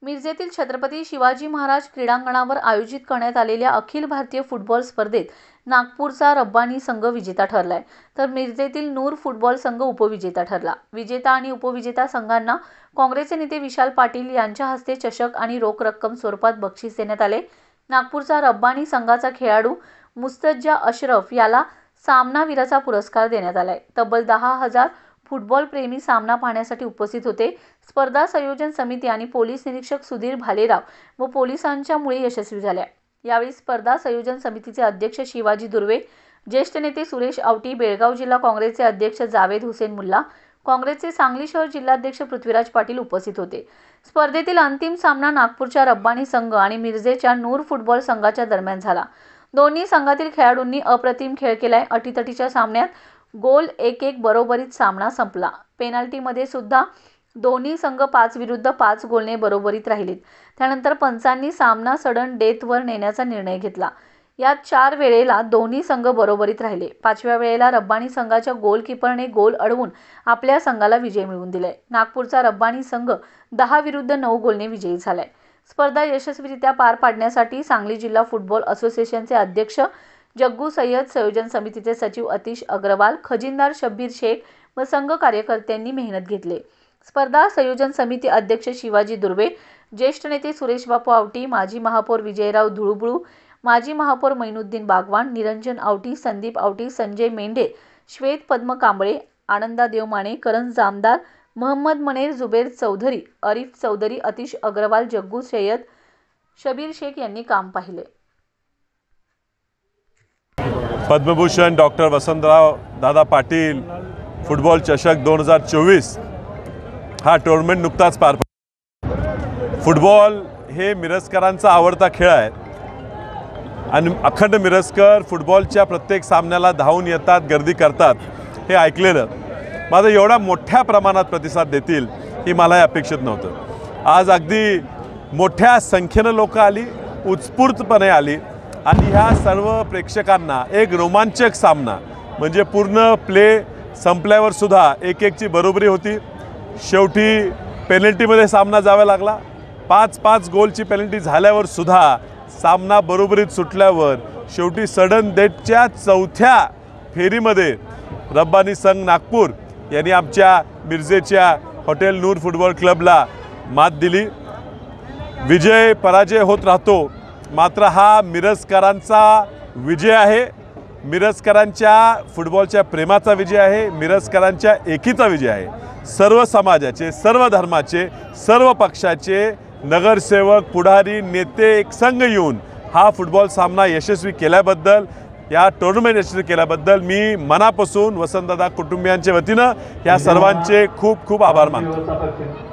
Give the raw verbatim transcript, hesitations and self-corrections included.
मिरजेतील छत्रपती शिवाजी महाराज क्रीडांगणावर आयोजित करण्यात आलेल्या अखिल भारतीय फुटबॉल स्पर्धेत नागपूरचा रब्बानी संघ विजेता ठरलाय, तर मिरजेतील नूर फुटबॉल संघ उपविजेता ठरला। विजेता आणि उपविजेता संघांना काँग्रेसचे नेते विशाल पाटील यांच्या हस्ते चषक आणि रोख रक्कम स्वरूपात बक्षीस देण्यात आले। नागपूरचा रब्बानी संघाचा खेळाडू मुस्तज्जा अशरफ याला सामनावीराचा पुरस्कार देण्यात आलाय। तब्बल दहा हजार फुटबॉल प्रेमी सामना पाहण्यासाठी उपस्थित होते। स्पर्धा संयोजन समिती आणि पोलीस निरीक्षक सुधीर भालेराव व पोलिसांच्या मुळे यशस्वी झाल्या। यावेळी स्पर्धा संयोजन समितीचे अध्यक्ष शिवाजी दुर्वे, ज्येष्ठ नेते सुरेश आवटी, बेळगाव जिल्हा काँग्रेसचे अध्यक्ष जावेद हुसेन मुल्ला, काँग्रेसचे सांगली शहर जिल्हाध्यक्ष पृथ्वीराज पाटील उपस्थित होते। स्पर्धेतील अंतिम सामना नागपूरच्या रब्बानी संघ आणि मिरजेच्या नूर फुटबॉल संघाच्या दरम्यान झाला। दोन्ही संघातील खेळाडूंनी अप्रतिम खेळ केलाय। अटीतटीच्या सामन्यात गोल एक एक बरोबरीत सामना संपला। पेनाल्टीमध्ये सुद्धा दोन्ही संघ पाच विरुद्ध पाच गोलने बरोबरीत राहिलेत। त्यानंतर पंचांनी सामना सडन डेथवर नेण्याचा निर्णय घेतला। यात चार वेळेला दोन्ही संघ बरोबरीत राहिले। पाचव्या वेळेला रब्बानी संघाच्या गोलकीपरने गोल अडवून आपल्या संघाला विजय मिळवून दिलाय। नागपूरचा रब्बानी संघ दहा विरुद्ध नऊ गोलने विजयी झालाय। स्पर्धा यशस्वीरित्या पार पाडण्यासाठी सांगली जिल्हा फुटबॉल असोसिएशनचे अध्यक्ष जग्गू सय्यद, संयोजन समितीचे सचिव अतिश अग्रवाल, खजिनदार शब्बीर शेख व संघ कार्यकर्त्यांनी मेहनत घेतली। स्पर्धा संयोजन समिती अध्यक्ष शिवाजी दुर्वे, ज्येष्ठ नेते सुरेश बापू आवटी, माजी महापौर विजयराव धुळुबुळू, माजी महापौर मैनुद्दीन बागवान, निरंजन आवटी, संदीप आवटी, संजय मेंढे, श्वेत पद्म कांबळे, आनंदा देवमाने, करण जामदार, मोहम्मद मनेर, जुबेर चौधरी, अरिफ चौधरी, अतिश अग्रवाल, जग्गू सय्यद, शबीर शेख यांनी काम पाहिले। पद्मभूषण डॉक्टर वसंतराव दादा पाटील फुटबॉल चषक दोन हजार चोवीस हा टूर्नामेंट नुकताच पार पडला। फुटबॉल हे मिरजकरांचा आवडता खेळ आहे आणि अखंड मिरजकर फुटबॉलच्या प्रत्येक सामन्याला धावून येतात, गर्दी करतात हे ऐकलेलं। माझं एवढा मोठ्या प्रमाणात प्रतिसाद देतील ही मला अपेक्षित नव्हतं। आज अगदी मोठ्या संख्येनं लोक आली, उत्स्फूर्तपणे आली आणि ह्या सर्व प्रेक्षकांना एक रोमांचक सामना म्हणजे पूर्ण प्ले संपल्यावर सुद्धा एक एकची बरोबरी होती। शेवटी पेनल्टीमध्ये सामना जावा लागला। पाच पाच गोलची पेनल्टी झाल्यावर सुद्धा सामना बरोबरीत सुटल्यावर शेवटी सडन डेथच्या चौथ्या फेरीमध्ये रब्बानी संघ नागपूर यांनी आमच्या मिरजेच्या हॉटेल नूर फुटबॉल क्लबला मात दिली। विजय पराजय होत राहतो, मात्र हा मिरजकरांचा विजय आहे, मिरजकरांच्या फुटबॉलच्या प्रेमाचा विजय आहे, मिरजकरांच्या एकीचा विजय आहे। सर्व समाजाचे, सर्व धर्माचे, सर्व पक्षाचे नगरसेवक, पुढारी, नेते एक संघ येऊन हा फुटबॉल सामना यशस्वी केल्याबद्दल, या टूर्नामेंट यशस्वी केल्याबद्दल मी मनापासून वसंतदादा कुटुंबियांच्या वतीनं या सर्वांचे खूप खूप आभार मानतो।